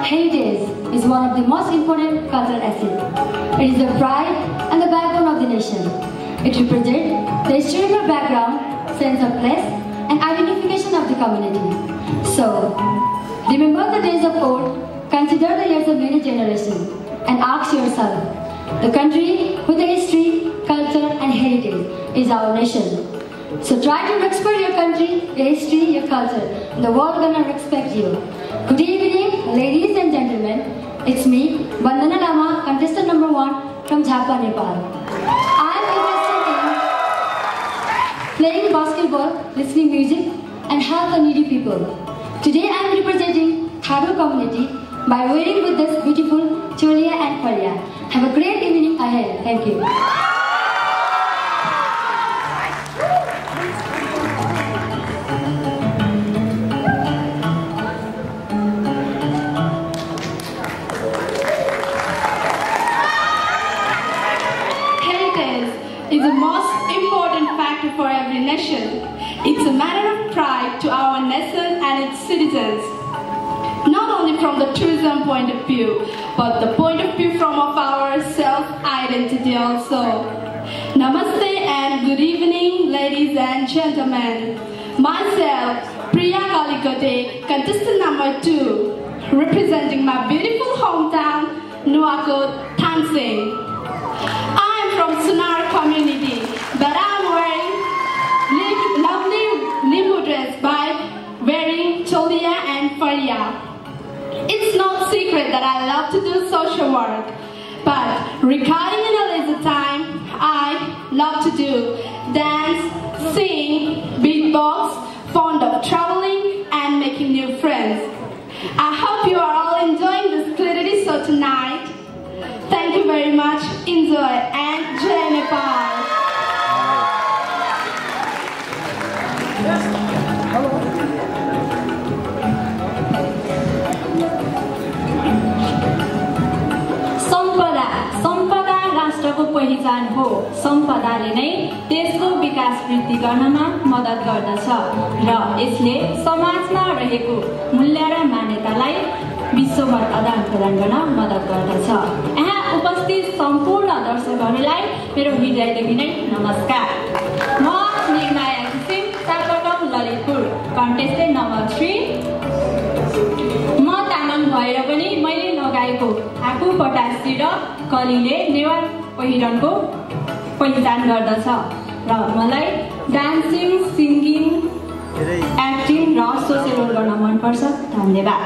Heritage is one of the most important cultural assets. It is the pride and the backbone of the nation. It represents the historical background, sense of place, and identification of the community. So, remember the days of old, consider the years of many generations, and ask yourself, the country with a history, culture, and heritage is our nation. So try to respect your country, your history, your culture. The world gonna respect you. Good evening, ladies and gentlemen. It's me, Vandana Lama, contestant number 1 from Jhapa, Nepal. I am interested in playing basketball, listening music, and help the needy people. Today I am representing Thadu community by wearing with this beautiful cholia and paria. Have a great evening ahead. Thank you. Is the most important factor for every nation. It's a matter of pride to our nation and its citizens. Not only from the tourism point of view, but the point of view from of our self-identity also. Namaste and good evening, ladies and gentlemen. Myself, Priya Kalikote, contestant number 2, representing my beautiful hometown, Nuwakot, Thamsing. From Sunar community, but I'm wearing lovely Limbu dress by wearing cholia and paria. It's no secret that I love to do social work, but regarding in a leisure time, I love to do dance, sing, beatbox, fond of traveling and making new friends. I hope you are all enjoying this clarity show tonight. Thank you very much. Enjoy and Jai Nepal. सम्पदा राष्ट्रको पहिचान हो। सम्पदाले नै देशको विकास वृद्धि गर्नमा मद्दत गर्दछ र यसले समाजमा रहेको मूल्य र मान्यतालाई विश्वभर आदान-प्रदान गर्न मद्दत गर्दछ। यहाँ उपस्थित सम्पूर्ण दर्शकहरूलाई मेरो हृदयदेखि नै नमस्कार। म निर्माया किसिम, तापगाउँ, ललितपुर, कन्टेस्टेन्ट नम्बर 3। म तामाङ भएर पनि मैले लगाएको आफू पटासी र कलीले नेवार पहिरनको पहिचान गर्दछ र मलाई डान्सिङ, सिङ्गिङ, एक्टिङ र सोसियल वर्क गर्न मनपर्छ। धन्यवाद।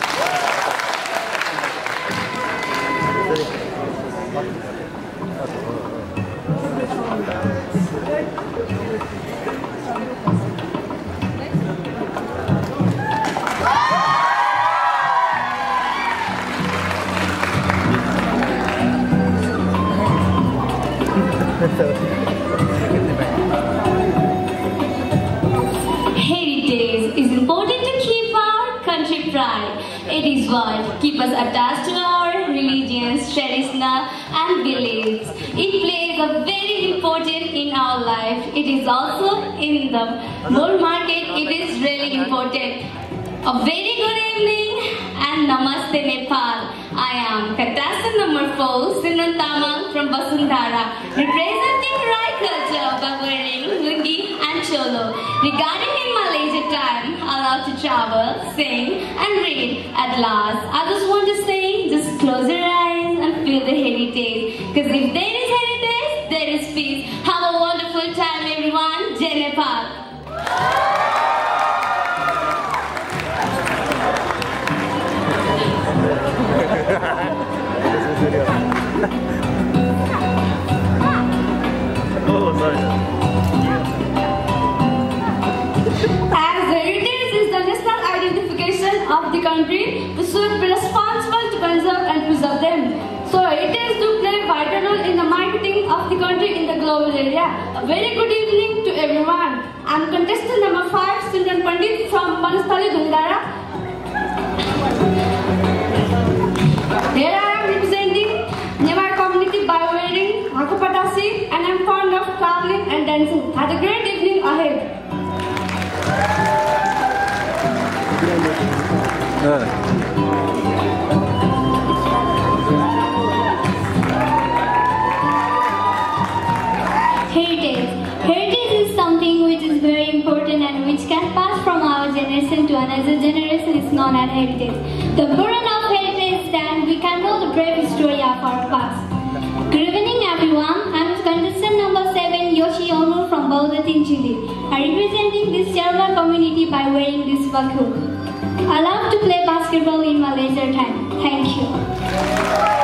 Heritage is important to keep our country pride. It is what keeps us attached to our religions, traditional and beliefs. It plays a very important in our life. It is also in the bull market. It is really important. A very good evening and Namaste Nepal. I am contestant number 4, Sinan Tamang from Basundhara, representing Rai culture by wearing lungi and cholo. Regarding in my leisure time, I love to travel, sing and read. At last, I just want to say, just close your eyes and feel the heritage. Because if there is heritage, there is peace. Have a wonderful time everyone. Jai Nepal. As heritage is the national identification of the country, we should be responsible to conserve and preserve them. So heritage do play a vital role in the marketing of the country in the global area. A very good evening to everyone. I'm contestant number 5, Simran Pandit from Banastali, Dungdara. Here I am representing Newar community by wearing Hakupatasi and I'm fond of traveling and dancing. Have a great evening ahead. known as heritage. The burden of heritage is that we can know the brave story of our past. Good evening everyone, I am contestant number 7 Yoshi Ono from Baudatin, Chile. I am representing this Sherpa community by wearing this bakhu. I love to play basketball in my leisure time. Thank you.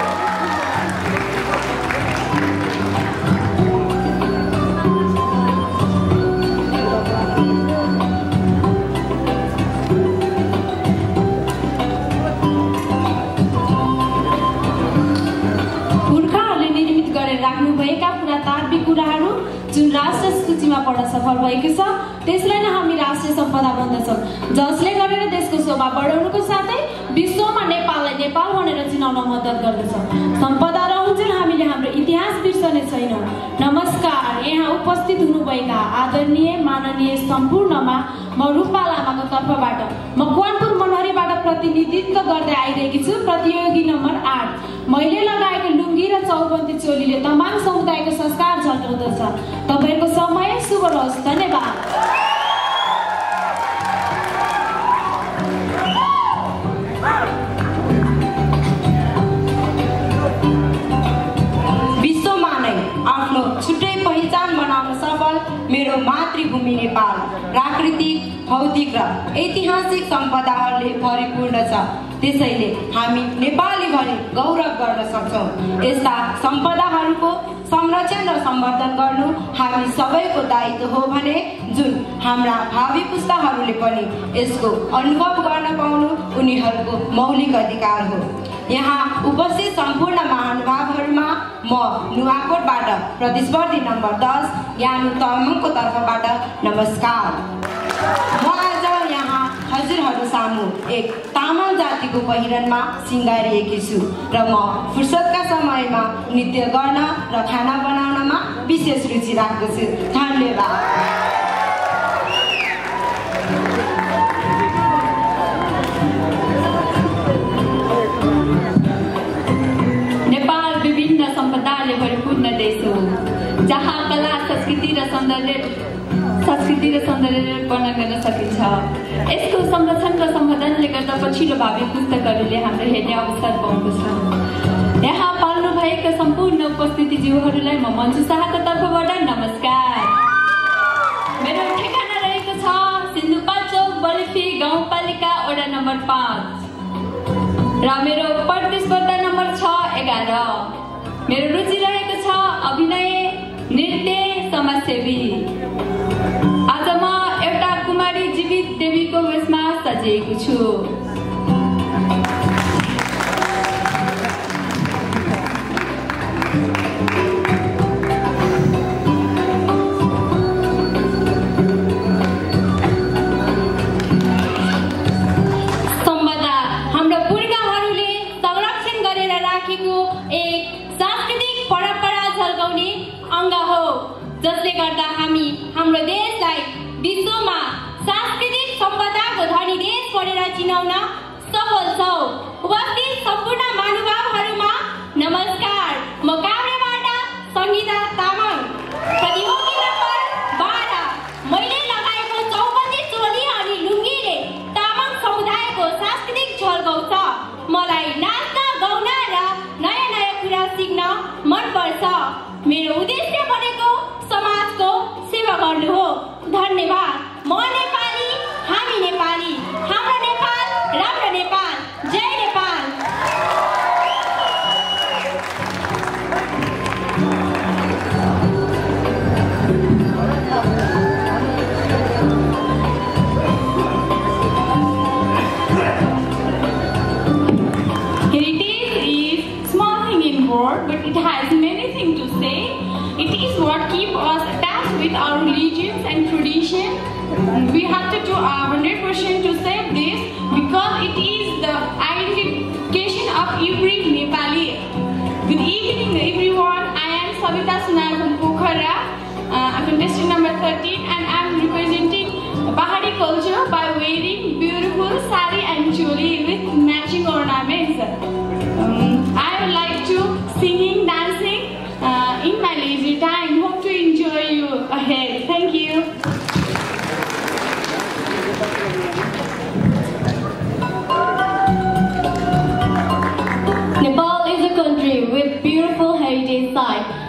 राख्नुभएका पुरातात्विक कुराहरू जुन राष्ट्र सूचीमा पढ्न सफल भएको छ त्यसलाई नै हामी राष्ट्रिय सम्पदा भन्दछौँ, जसले गरेर देशको शोभा बढाउनुको साथै विश्वमा नेपाललाई नेपाल भनेर चिनाउन मद्दत गर्दछ। सम्पदा रहन्जेल हामीले हाम्रो इतिहास बिर्सने छैनौँ। नमस्कार, यहाँ उपस्थित हुनुभएका आदरणीय माननीय सम्पूर्णमा म रूपा लामाको तर्फबाट मकवानपुर मनहरीबाट प्रतिनिधित्व गर्दै आइरहेकी छु। प्रतियोगी नम्बर 8 मैले लगाएको लुङ्गी र चौबन्दी चोलीले तमाम समुदायको संस्कार झल्काउँदछ। तपाईको समय शुभ रहोस्। धन्यवाद। विश्वमा नै आफ्नो छुट्टै पहिचान बनाउन सफल मेरो मातृभूमि नेपाल प्राकृतिक, भौतिक र ऐतिहासिक सम्पदाहरूले भरिपूर्ण छ। त्यसैले हामी नेपाली भनी गौरव गर्न सक्छौँ। यस्ता सम्पदाहरूको संरक्षण र सम्वर्धन गर्नु हामी सबैको दायित्व हो भने जुन हाम्रा भावी पुस्ताहरूले पनि यसको अनुभव गर्न पाउनु उनीहरूको मौलिक अधिकार हो। यहाँ उपस्थित सम्पूर्ण महानुभावहरूमा म नुवाकोटबाट प्रतिस्पर्धी नम्बर 10 ज्ञानु तामाङको तर्फबाट नमस्कार। म आज यहाँ हजुरहरू सामु एक तामाङ जातिको पहिरनमा सिँगारिएकी छु र म फुर्सदका समयमा नृत्य गर्न र खाना बनाउनमा विशेष रुचि राख्दछु। धन्यवाद। नेपाल विभिन्न सम्पदाले परिपूर्ण देश हो, जहाँ कला संस्कृति र सौन्दर्य वर्णन गर्न सकिन्छ। यसको संरक्षण र सम्वर्धनले गर्दा पछिल्लो भावी पुस्तकहरूले हाम्रो हेर्ने अवसर पाएको छ। यहाँ पाल्नु भएका सम्पूर्ण उपस्थितिज्यूहरूलाई म मन्जु शाहको तर्फबाट नमस्कार। मेरो ठेगाना रहेको छ सिन्धुपाल्चोक बलिफी गाउँपालिका वडा नम्बर 5 र मेरो प्रतिस्पर्धा नम्बर 11। मेरो रुचि रहेको छ अभिनय, नृत्य, समाजसेवी। आज म एउटा कुमारी जीवित देवीको वेशमा सजिएको छु। सम्पदा हाम्रो पुर्खाहरूले संरक्षण गरेर राखेको एक सांस्कृतिक परम्परा झल्काउने अङ्ग हो, जसले गर्दा हामी हाम्रो देशलाई विश्वमा सांस्कृतिक सम्पदाको धनी देश भनेर चिनाउन सफल छौँ। उपस्थित सम्पूर्ण महानुभावहरूमा नमस्कार। म काभ्रेबाट सङ्गीता तामाङ। प्रतियोगी नम्बर 12 मैले लगाएको चौबन्दी चोली अनि लुङ्गीले तामाङ समुदायको सांस्कृतिक झल्काउँछ। मलाई नाच्न, गाउन र नयाँ नयाँ कुरा सिक्न मनपर्छ। मेरो उद्देश्य भनेको समाजको सेवा गर्नु हो। धन्यवाद। म नेपाली, हामी नेपाली, हाम्रो नेपाल, राम्रो नेपाल। जय Nepal. Heritage is small thing in word, but it has many things to say. It is what keeps us attached with our religions and tradition. We have to do 100% to save this because it is the identification of every Nepali. Good evening everyone. I am Savita Sunar from Pokhara. I'm contestant number 13 and I'm representing Bahari culture by wearing beautiful sari and choli with matching ornaments. I would like to singing, dancing in my leisure time. Hope to enjoy you ahead. Thank you.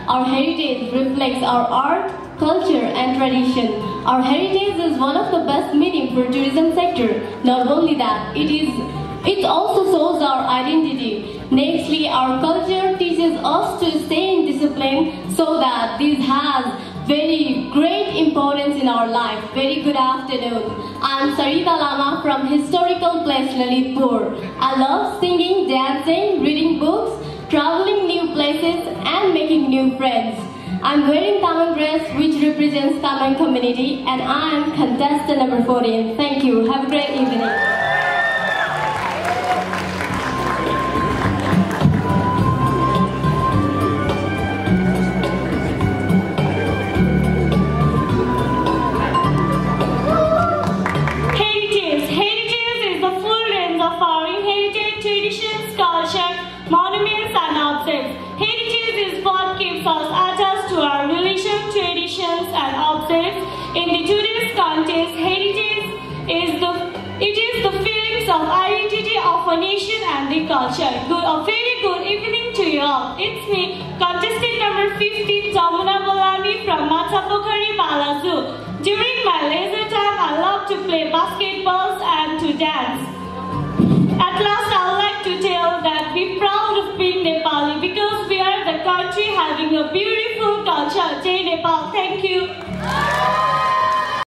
Our heritage reflects our art, culture and tradition. Our heritage is one of the best meaning for tourism sector. Not only that, it also shows our identity. Nextly, our culture teaches us to stay in discipline so that this has very great importance in our life. Very good afternoon. I am Sarita Lama from historical place Lalitpur. I love singing, dancing, reading books, traveling new places and making new friends. I am wearing Tamang dress which represents Tamang community and I am contestant number 14. Thank you. Have a great evening. Monuments and objects. Heritage is what keeps us attached to our religion, traditions and objects. In the today's context, heritage is the feelings of identity of a nation and the culture. A very good evening to you all. It's me, contestant number 15, Jamuna Bolani from Machapokhari Balazu. During my leisure time, I love to play basketballs and to dance. At last, I would like to tell that we're proud of being Nepali because we are the country having a beautiful culture. Jai Nepal. Thank you.